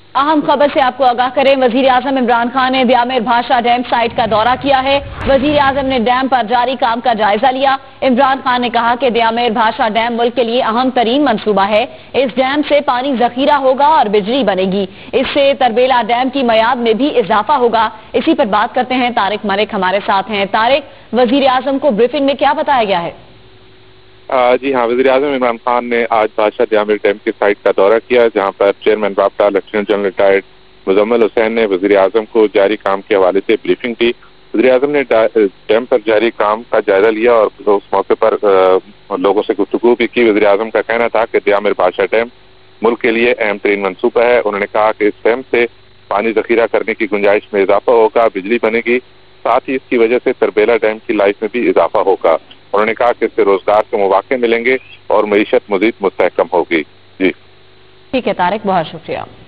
अहम खबर से आपको आगाह करें, वजीर आजम इमरान खान ने द्यामेर भाषा डैम साइट का दौरा किया है। वजीर आजम ने डैम पर जारी काम का जायजा लिया। इमरान खान ने कहा कि द्यामेर भाषा डैम मुल्क के लिए अहम तरीन मंसूबा है। इस डैम से पानी जखीरा होगा और बिजली बनेगी। इससे तरबेला डैम की मयाद में भी इजाफा होगा। इसी पर बात करते हैं, तारिक मलिक हमारे साथ हैं। तारिक, वजीर आजम को ब्रीफिंग में क्या बताया गया है? जी हाँ, वज़ीर आज़म इमरान खान ने आज बादशाह द्यामेर डैम की साइट का दौरा किया, जहाँ पर चेयरमैन राब्ता lieutenant general retired Muzammil Hussain ने वज़ीर आज़म को जारी काम के हवाले से ब्रीफिंग की। वज़ीर आज़म ने डैम पर जारी काम का जायजा लिया और उस मौके पर लोगों से गुफ्तगू भी की। वज़ीर आज़म का कहना था कि द्यामेर बादशाह डैम मुल्क के लिए अहम तरीन मनसूबा है। उन्होंने कहा कि इस डैम से पानी जखीरा करने की गुंजाइश में इजाफा होगा, बिजली बनेगी, साथ ही इसकी वजह से तरबेला डैम की लाइफ में भी इजाफा होगा। उन्होंने कहा कि इससे रोजगार के मौके मिलेंगे और मईशत मजीद मुस्तहकम होगी। जी ठीक है तारिक, बहुत शुक्रिया।